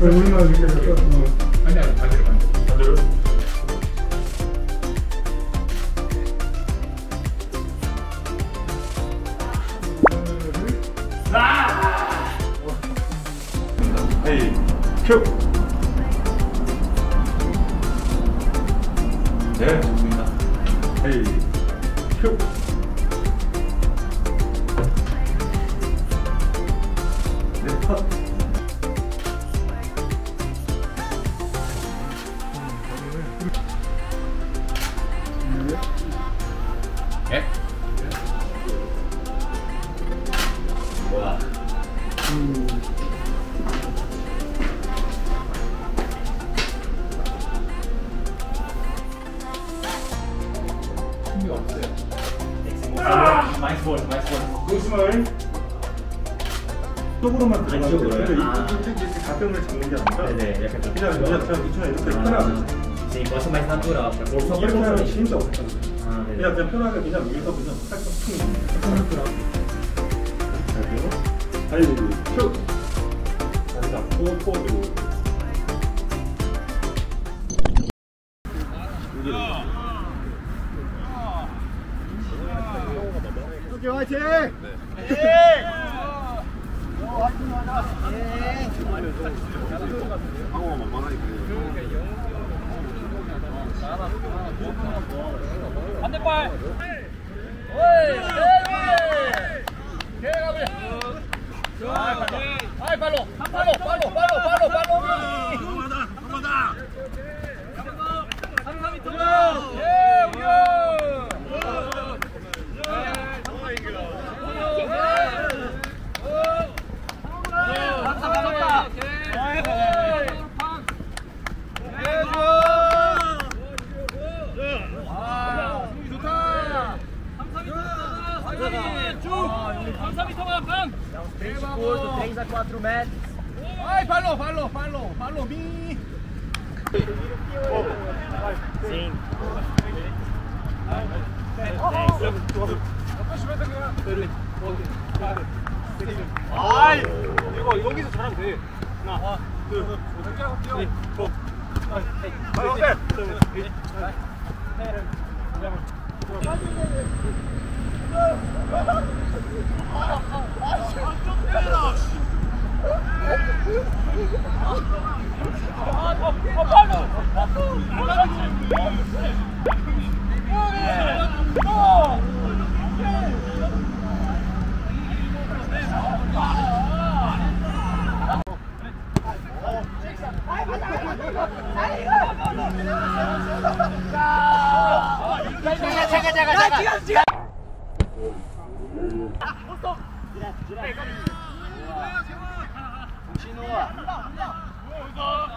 우리만 이렇게 해서 아니 반대로. 헤이 큐. 네, 좋습니다. 헤이 큐. 네, 컷. 예? 뭐야? 힘이 없어요. 나이스 볼. 노스마일 쪽으로만 들어가면 돼요. 이렇게 가평을 잡는 게 아니라 네네, 약간 좀 그냥 이렇게 편하게 sim, posso mais natural, para 이렇게 하면 진짜 어색하죠. Ah, beleza. 그냥 편하게 그냥 위에서 그냥 살짝 툭 잘게요. 다리 큐. 다리 잡고 포즈. 오케이 화이팅! 반대발. 아이 발로. Curto, 3 a 4 metros. Ai, falou, mi. Sim. 아이 이거 여기서 잘하면 돼. 하나, 둘, 셋, 넷, 잠깐. 신호아.